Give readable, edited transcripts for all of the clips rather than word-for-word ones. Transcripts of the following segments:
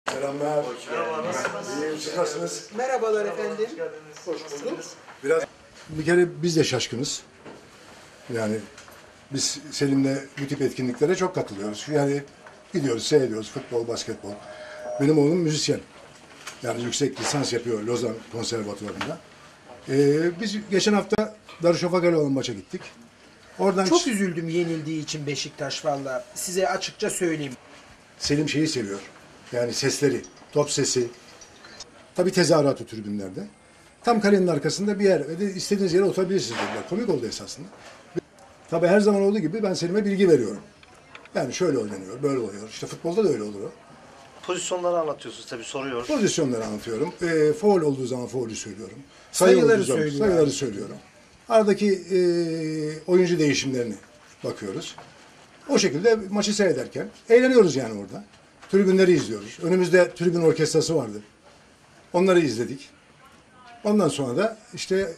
Selamlar. Merhaba, nasılsınız? İyiyim, siz nasılsınız? Merhabalar efendim. Hoş bulduk. Bir kere biz de şaşkınız. Yani biz Selim'le bu tip etkinliklere çok katılıyoruz. Yani gidiyoruz, seyrediyoruz futbol, basketbol. Benim oğlum müzisyen. Yani yüksek lisans yapıyor Lozan Konservatuvarı'nda. Biz geçen hafta Darüşşafaka'yla olan maça gittik. Oradan Çok üzüldüm yenildiği için Beşiktaş valla. Size açıkça söyleyeyim. Selim şeyi seviyor. Yani sesleri, top sesi. Tabii tezahüratı tribünlerde. Tam kalenin arkasında bir yer. Ve de istediğiniz yere oturabilirsiniz dediler. Komik oldu esasında. Tabii her zaman olduğu gibi ben Selim'e bilgi veriyorum. Yani şöyle oynanıyor, böyle oluyor. İşte futbolda da öyle olur o. Pozisyonları anlatıyorsunuz tabii, soruyor. Pozisyonları anlatıyorum. Faul olduğu zaman faulü söylüyorum. Sayı Sayıları olduğu zaman söylüyor. sayıları söylüyorum. Aradaki oyuncu değişimlerini bakıyoruz. O şekilde maçı seyrederken eğleniyoruz yani orada. Tribünleri izliyoruz. Önümüzde tribün orkestrası vardı. Onları izledik. Ondan sonra da işte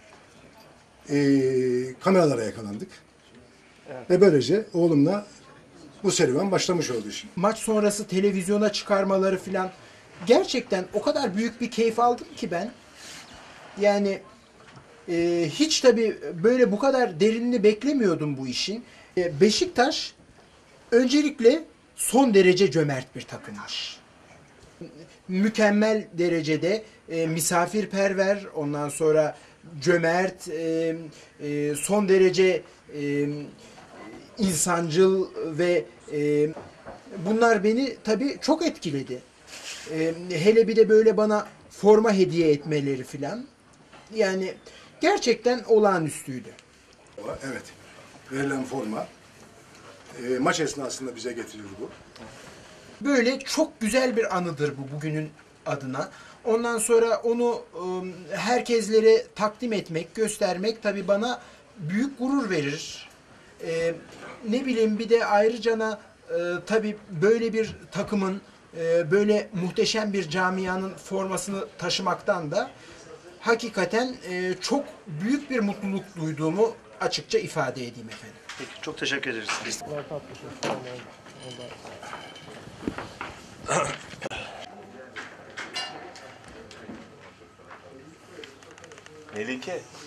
kameralara yakalandık. Evet. Ve böylece oğlumla bu serüven başlamış oldu işin. Maç sonrası televizyona çıkarmaları filan gerçekten o kadar büyük bir keyif aldım ki ben. Yani hiç tabii böyle bu kadar derinini beklemiyordum bu işin. Beşiktaş öncelikle son derece cömert bir takımmış. Mükemmel derecede misafirperver, ondan sonra cömert, son derece insancıl ve bunlar beni tabii çok etkiledi. Hele bir de böyle bana forma hediye etmeleri filan. Yani gerçekten olağanüstüydü. Evet. Verilen forma maç esnasında bize getirildi bu. Böyle çok güzel bir anıdır bu bugünün adına. Ondan sonra onu herkeslere takdim etmek, göstermek tabii bana büyük gurur verir. Ne bileyim, bir de ayrıca tabii böyle bir takımın, böyle muhteşem bir camianın formasını taşımaktan da hakikaten çok büyük bir mutluluk duyduğumu açıkça ifade edeyim efendim. Peki, çok teşekkür ederiz. Melike.